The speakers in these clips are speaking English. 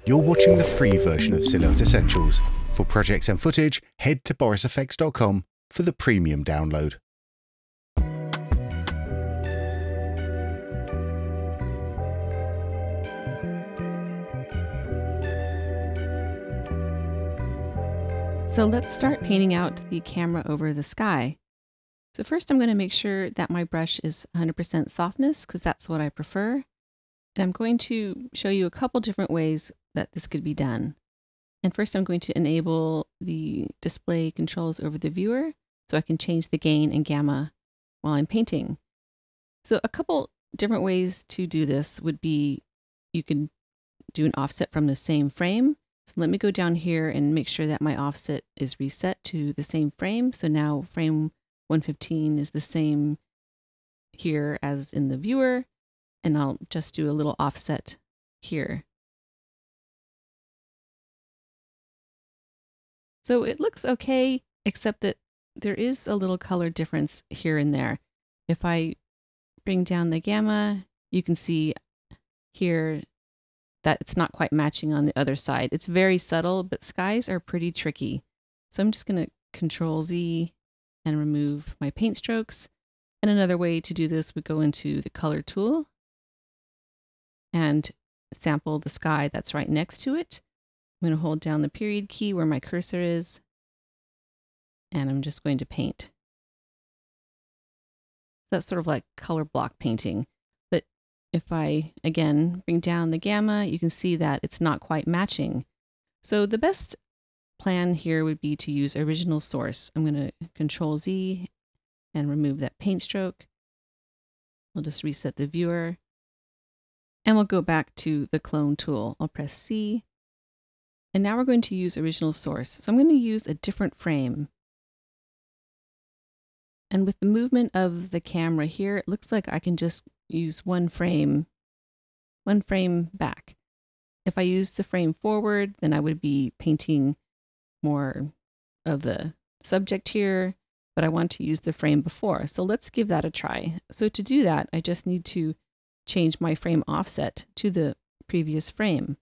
You're watching the free version of Silhouette Essentials. For projects and footage, head to BorisFX.com for the premium download. So let's start painting out the camera over the sky. So first I'm going to make sure that my brush is 100% softness because that's what I prefer. And I'm going to show you a couple different ways that this could be done. And first I'm going to enable the display controls over the viewer so I can change the gain and gamma while I'm painting. So a couple different ways to do this would be you can do an offset from the same frame. So let me go down here and make sure that my offset is reset to the same frame. So now frame 115 is the same here as in the viewer. And I'll just do a little offset here. So it looks okay, except that there is a little color difference here and there. If I bring down the gamma, you can see here that it's not quite matching on the other side. It's very subtle, but skies are pretty tricky. So I'm just going to Control Z and remove my paint strokes. And another way to do this would go into the color tool and sample the sky that's right next to it. I'm going to hold down the period key where my cursor is, and I'm just going to paint. That's sort of like color block painting. But if I, again, bring down the gamma, you can see that it's not quite matching. So the best plan here would be to use original source. I'm going to Control Z and remove that paint stroke. We'll just reset the viewer. And we'll go back to the clone tool. I'll press C. And now we're going to use original source. So I'm going to use a different frame. And with the movement of the camera here, it looks like I can just use one frame back. If I use the frame forward, then I would be painting more of the subject here, but I want to use the frame before. So let's give that a try. So to do that, I just need to change my frame offset to the previous frame.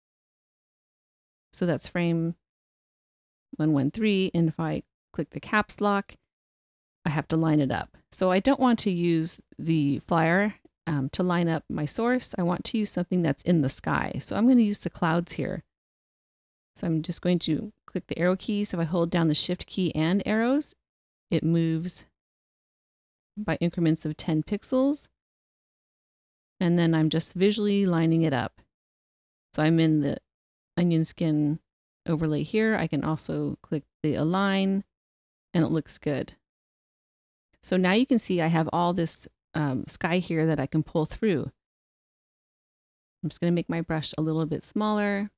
So that's frame 113, and if I click the caps lock, I have to line it up. So I don't want to use the flyer to line up my source. I want to use something that's in the sky. So I'm going to use the clouds here. So I'm just going to click the arrow keys. If I hold down the shift key and arrows, it moves by increments of 10 pixels. And then I'm just visually lining it up. So I'm in the onion skin overlay here. I can also click the align and it looks good. So now you can see I have all this sky here that I can pull through. I'm just going to make my brush a little bit smaller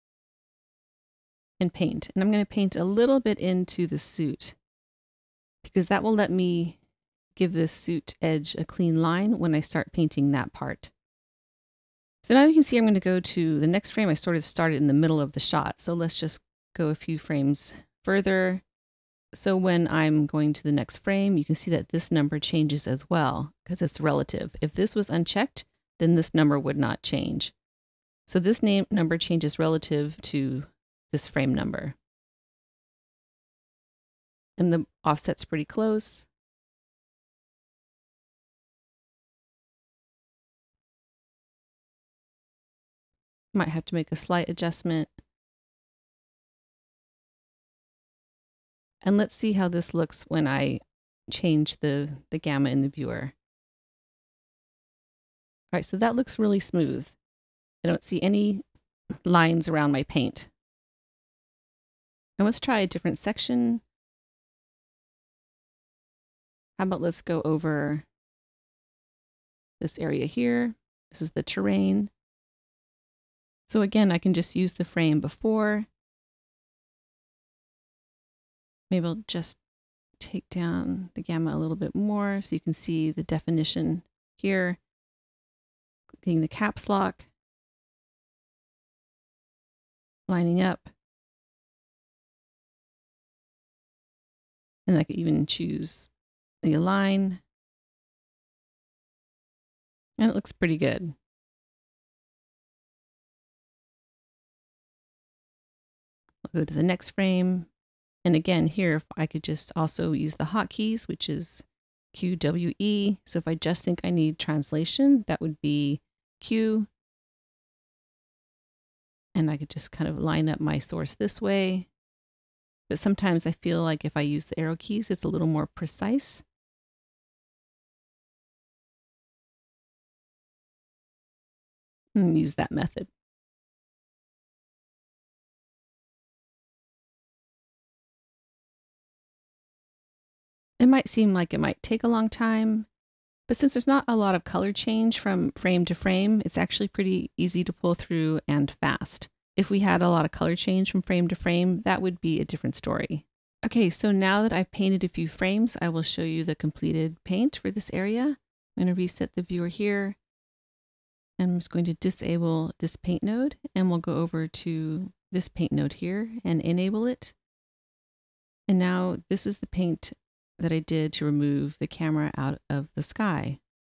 and paint. And I'm going to paint a little bit into the suit because that will let me give this suit edge a clean line when I start painting that part. So now you can see I'm going to go to the next frame. I sort of started in the middle of the shot. So let's just go a few frames further. So when I'm going to the next frame, you can see that this number changes as well because it's relative. If this was unchecked, then this number would not change. So this number changes relative to this frame number. And the offset's pretty close. Might have to make a slight adjustment. And let's see how this looks when I change the gamma in the viewer. All right, so that looks really smooth. I don't see any lines around my paint. And let's try a different section. How about let's go over this area here. This is the terrain. So again, I can just use the frame before. Maybe I'll just take down the gamma a little bit more so you can see the definition here. Clicking the caps lock, lining up. And I could even choose the align. And it looks pretty good. I'll go to the next frame. And again, here, if I could just also use the hotkeys, which is QWE. So if I just think I need translation, that would be Q. And I could just kind of line up my source this way. But sometimes I feel like if I use the arrow keys, it's a little more precise. And use that method. It might seem like it might take a long time, but since there's not a lot of color change from frame to frame, it's actually pretty easy to pull through and fast. If we had a lot of color change from frame to frame, that would be a different story. Okay, so now that I've painted a few frames, I will show you the completed paint for this area. I'm going to reset the viewer here. And I'm just going to disable this paint node, and we'll go over to this paint node here and enable it. And now this is the paint that I did to remove the camera out of the sky.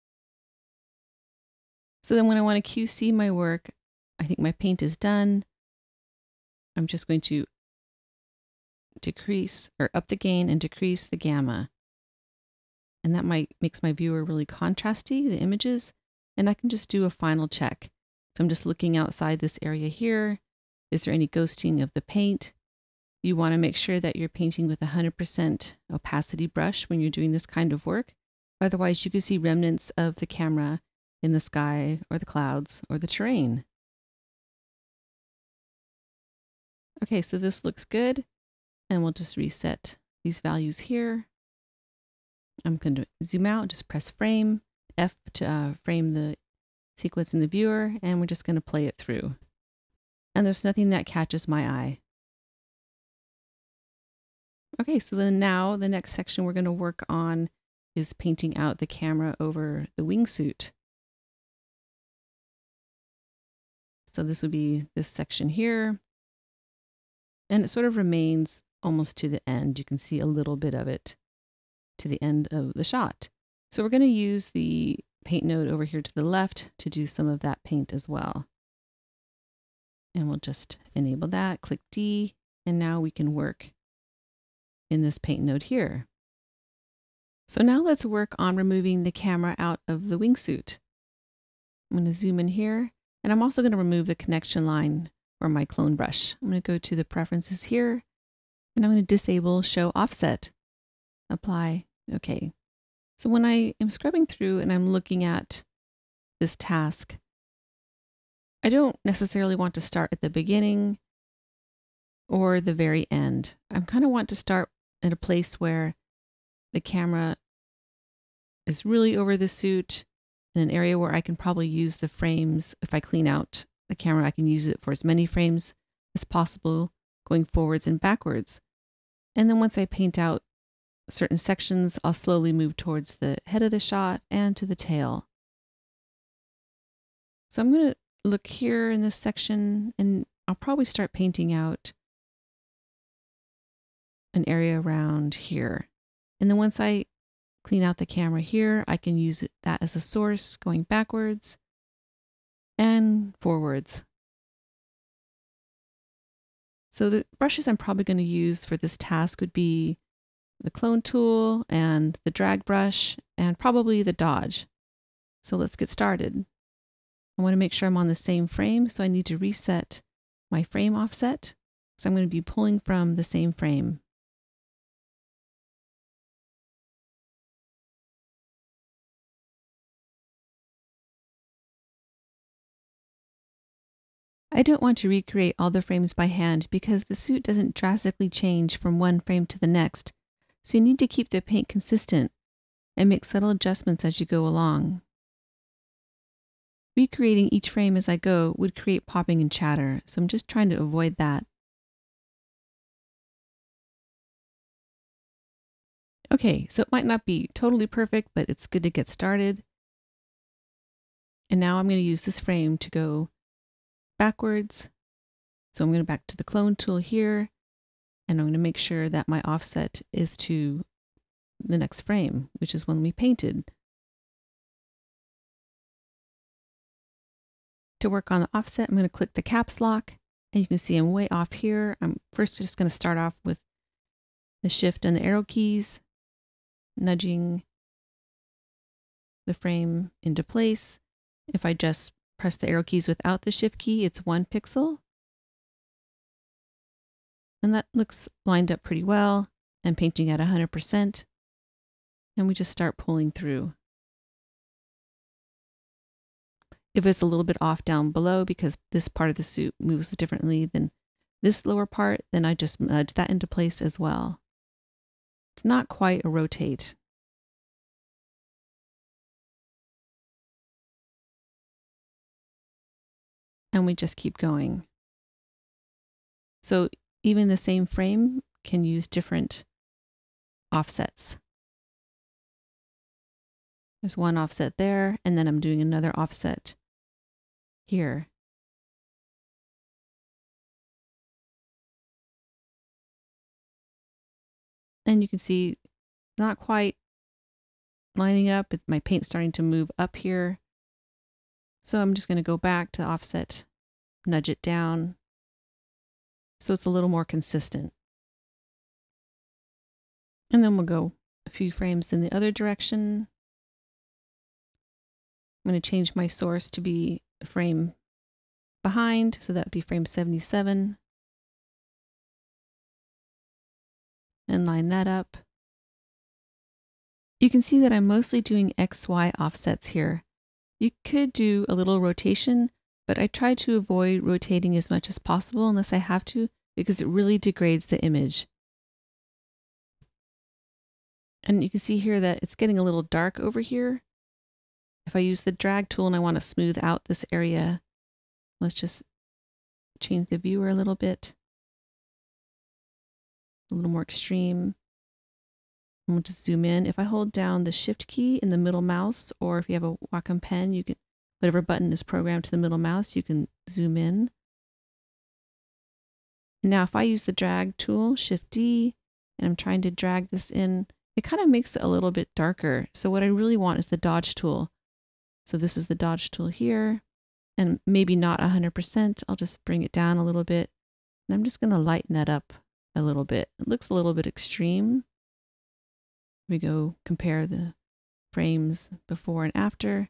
So then when I want to QC my work, I think my paint is done. I'm just going to decrease or up the gain and decrease the gamma. And that makes my viewer really contrasty, the images, and I can just do a final check. So I'm just looking outside this area here. Is there any ghosting of the paint? You want to make sure that you're painting with 100% opacity brush when you're doing this kind of work. Otherwise, you could see remnants of the camera in the sky or the clouds or the terrain. Okay, so this looks good. And we'll just reset these values here. I'm going to zoom out, just press frame, F to frame the sequence in the viewer, and we're just going to play it through. And there's nothing that catches my eye. Okay, so then now the next section we're going to work on is painting out the camera over the wingsuit. So this would be this section here. And it sort of remains almost to the end. You can see a little bit of it to the end of the shot. So we're going to use the paint node over here to the left to do some of that paint as well. And we'll just enable that, click D, and now we can work in this paint node here. So now let's work on removing the camera out of the wingsuit. I'm going to zoom in here, and I'm also going to remove the connection line or my clone brush. I'm going to go to the preferences here, and I'm going to disable show offset. Apply. Okay. So when I am scrubbing through and I'm looking at this task, I don't necessarily want to start at the beginning or the very end. I kind of want to start at a place where the camera is really over the suit, in an area where I can probably use the frames. If I clean out the camera, I can use it for as many frames as possible, going forwards and backwards. And then once I paint out certain sections, I'll slowly move towards the head of the shot and to the tail. So I'm going to look here in this section, and I'll probably start painting out an area around here. And then once I clean out the camera here, I can use that as a source going backwards and forwards. So the brushes I'm probably going to use for this task would be the clone tool and the drag brush and probably the dodge. So let's get started. I want to make sure I'm on the same frame, so I need to reset my frame offset. So I'm going to be pulling from the same frame. I don't want to recreate all the frames by hand because the suit doesn't drastically change from one frame to the next, so you need to keep the paint consistent and make subtle adjustments as you go along. Recreating each frame as I go would create popping and chatter, so I'm just trying to avoid that. Okay, so it might not be totally perfect, but it's good to get started. And now I'm going to use this frame to go backwards. So I'm going to back to the clone tool here, and I'm going to make sure that my offset is to the next frame, which is when we painted. To work on the offset, I'm going to click the caps lock And you can see I'm way off here. I'm first just going to start off with the shift and the arrow keys, nudging the frame into place. If I just press the arrow keys without the shift key, it's 1 pixel. And that looks lined up pretty well. I'm painting at 100%. And we just start pulling through. If it's a little bit off down below because this part of the suit moves differently than this lower part, then I just nudge that into place as well. It's not quite a rotate. And we just keep going. So even the same frame can use different offsets. There's one offset there, and then I'm doing another offset here. And you can see not quite lining up. My paint's starting to move up here. So I'm just going to go back to offset, nudge it down, so it's a little more consistent. And then we'll go a few frames in the other direction. I'm going to change my source to be a frame behind, so that would be frame 77. And line that up. You can see that I'm mostly doing XY offsets here. You could do a little rotation, but I try to avoid rotating as much as possible unless I have to, because it really degrades the image. And you can see here that it's getting a little dark over here. If I use the drag tool and I want to smooth out this area, let's just change the viewer a little bit. A little more extreme. And we'll just zoom in. If I hold down the shift key in the middle mouse, or if you have a Wacom pen, you can, whatever button is programmed to the middle mouse, you can zoom in. And now if I use the drag tool, Shift D, and I'm trying to drag this in, it kind of makes it a little bit darker. So what I really want is the dodge tool. So this is the dodge tool here, and maybe not 100%. I'll just bring it down a little bit. And I'm just going to lighten that up a little bit. It looks a little bit extreme. We go compare the frames before and after.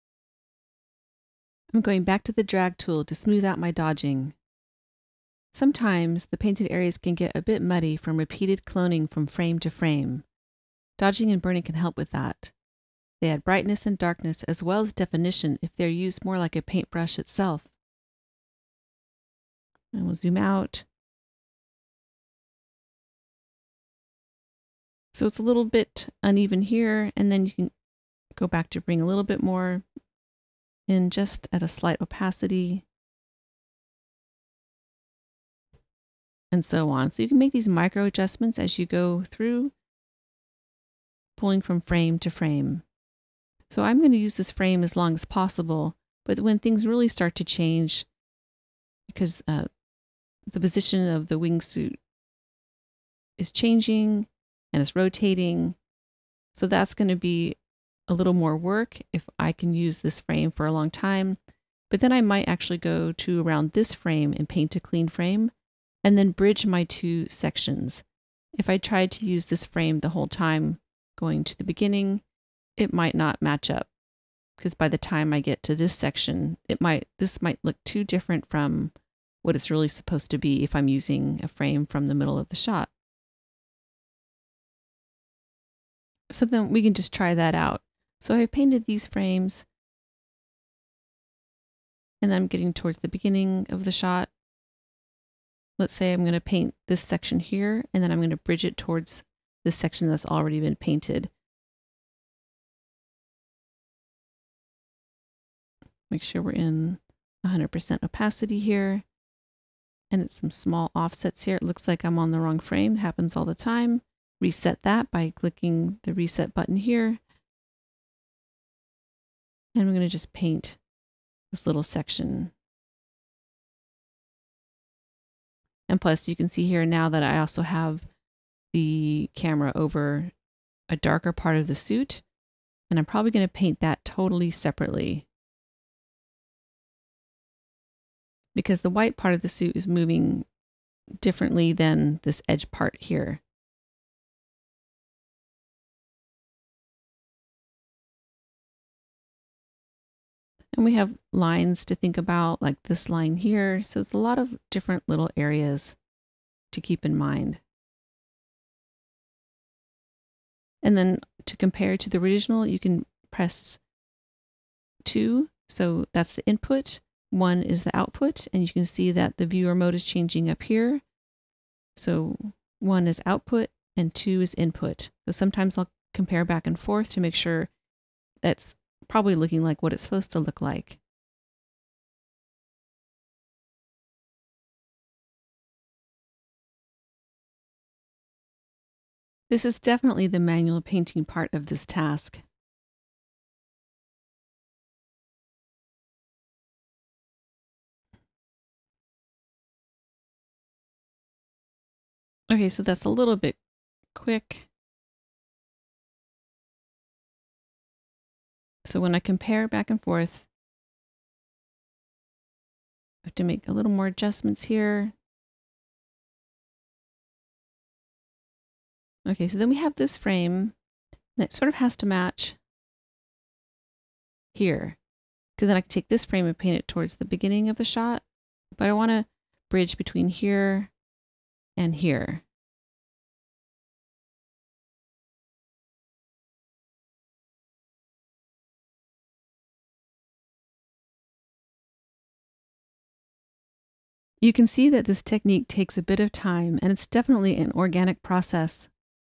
I'm going back to the drag tool to smooth out my dodging. Sometimes the painted areas can get a bit muddy from repeated cloning from frame to frame. Dodging and burning can help with that. They add brightness and darkness as well as definition if they're used more like a paintbrush itself. And we'll zoom out. So it's a little bit uneven here, and then you can go back to bring a little bit more in just at a slight opacity, and so on. So you can make these micro adjustments as you go through, pulling from frame to frame. So I'm going to use this frame as long as possible, but when things really start to change, because the position of the wingsuit is changing, and it's rotating. So that's going to be a little more work if I can use this frame for a long time. But then I might actually go to around this frame and paint a clean frame and then bridge my two sections. If I tried to use this frame the whole time going to the beginning, it might not match up, because by the time I get to this section, this might look too different from what it's really supposed to be if I'm using a frame from the middle of the shot. So then we can just try that out. So I painted these frames, and I'm getting towards the beginning of the shot. Let's say I'm going to paint this section here, and then I'm going to bridge it towards this section that's already been painted. Make sure we're in 100% opacity here. And it's some small offsets here. It looks like I'm on the wrong frame. It happens all the time. Reset that by clicking the reset button here. And I'm going to just paint this little section. And plus you can see here now that I also have the camera over a darker part of the suit. And I'm probably going to paint that totally separately. because the white part of the suit is moving differently than this edge part here. And we have lines to think about, like this line here. So it's a lot of different little areas to keep in mind. And then to compare to the original, you can press 2. So that's the input. 1 is the output. And you can see that the viewer mode is changing up here. So 1 is output and 2 is input. So sometimes I'll compare back and forth to make sure that's probably looking like what it's supposed to look like. This is definitely the manual painting part of this task. Okay, so that's a little bit quick. So when I compare back and forth, I have to make a little more adjustments here. Okay, so then we have this frame, and it sort of has to match here. Because then I can take this frame and paint it towards the beginning of the shot, but I want to bridge between here and here. You can see that this technique takes a bit of time, and it's definitely an organic process.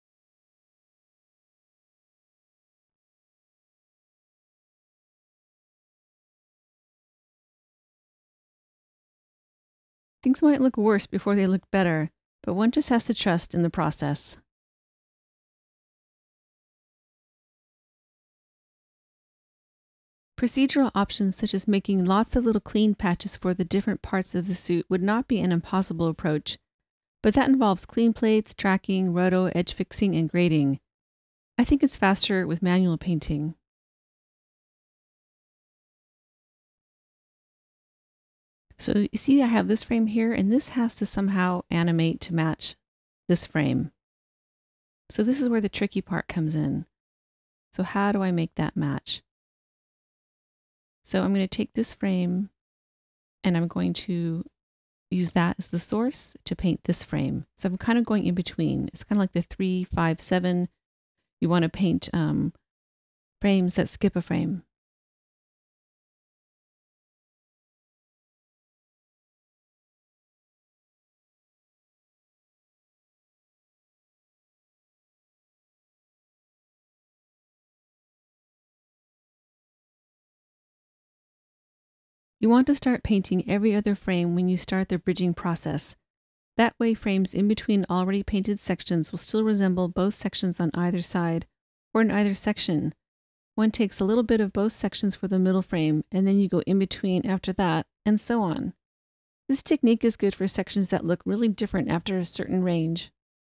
Things might look worse before they look better, but one just has to trust in the process. Procedural options such as making lots of little clean patches for the different parts of the suit would not be an impossible approach, but that involves clean plates, tracking, roto, edge fixing, and grading. I think it's faster with manual painting. So you see I have this frame here, and this has to somehow animate to match this frame. So this is where the tricky part comes in. So how do I make that match? So I'm going to take this frame and I'm going to use that as the source to paint this frame. So I'm kind of going in between. It's kind of like the 3, 5, 7. You want to paint frames that skip a frame. You want to start painting every other frame when you start the bridging process. That way, frames in between already painted sections will still resemble both sections on either side, or in either section. One takes a little bit of both sections for the middle frame, and then you go in between after that, and so on. This technique is good for sections that look really different after a certain range.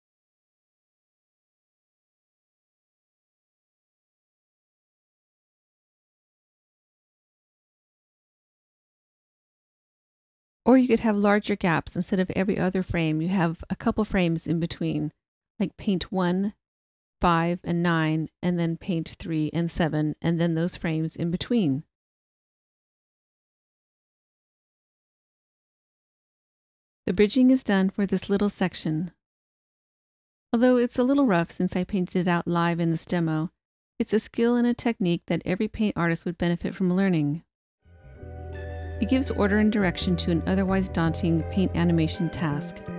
Or you could have larger gaps. Instead of every other frame, you have a couple frames in between, like paint 1, 5, and 9, and then paint 3 and 7, and then those frames in between. The bridging is done for this little section. Although it's a little rough since I painted it out live in this demo, it's a skill and a technique that every paint artist would benefit from learning. It gives order and direction to an otherwise daunting paint animation task.